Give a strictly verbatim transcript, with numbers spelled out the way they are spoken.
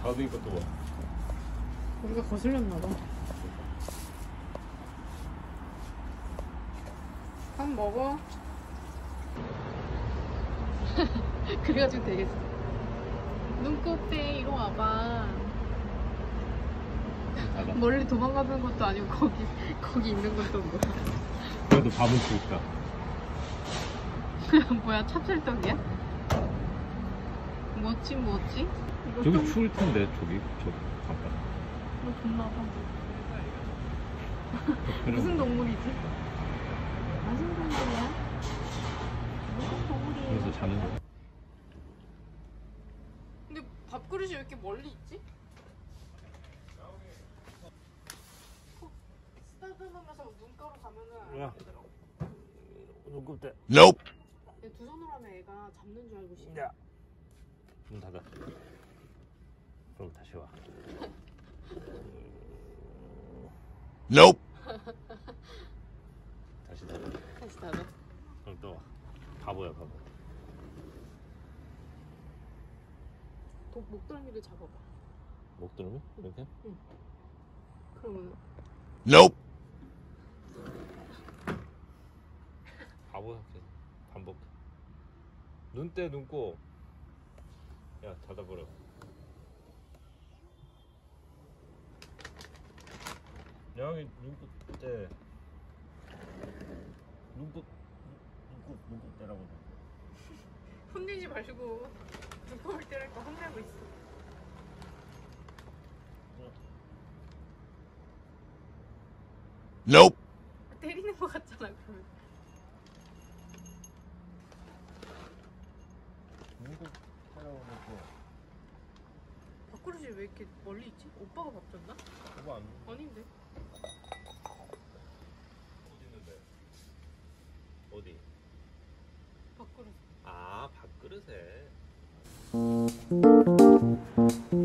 닫으니까 또 와. 우리가 거슬렸나봐. 밥 먹어. 그래가지고 되겠어. 눈곱대 이리 와봐. 닫아. 멀리 도망가는 것도 아니고 거기 거기 있는 것도 뭐야? 그래도 밥은 줄까? 뭐야, 찹쌀떡이야? 뭐지 뭐지? 이거 저기 좀... 추울 텐데 저기 저 잠깐. 이거 좋나 봐. 무슨 동물이지? 무슨 동물이야? 무슨 동물이에요? 그래서 자는 거. 근데 밥그릇이 왜 이렇게 멀리 있지? 쓰다듬으면서 눈가로 가면은 야. 눈곱대. Nope. 두 손으로 하면 애가 잡는 줄 알고 싶어. 야. 문 닫아. 그럼 다시 와. Nope. 다시 닫아. 다시 닫아. 그럼 또 와. 바보야 바보. 목, 목덜미를 잡아봐. 목들면 이렇게? 그러면 Nope. 바보야 계속 반복. 눈 떼 눈꼬. 야 닫아버려. 여기 눈곱 떼. 눈곱 눈곱 눈곱 떼라고. 혼내지 마시고 눈곱을 때릴까 혼내고 있어. Nope. 때리는 거 같잖아 그러면. 눈곱 떼라고 놓고. 밥그릇이 왜 이렇게 멀리 있지? 오빠가 밥 줬나? 그거 안. 아닌데. 어디 있는데? 어디? 밥그릇. 아 밥그릇에.